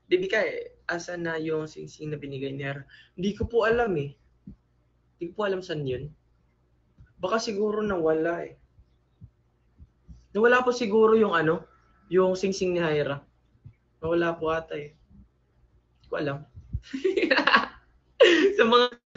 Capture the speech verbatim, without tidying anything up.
Baby Kai, asan na yung singsing na binigay ni Hera? Hindi ko po alam eh. Hindi ko po alam saan yun. Baka siguro nawala eh. Nawala po siguro yung ano, yung singsing ni Hera. Nawala po ata eh. Hindi ko alam. Sa mga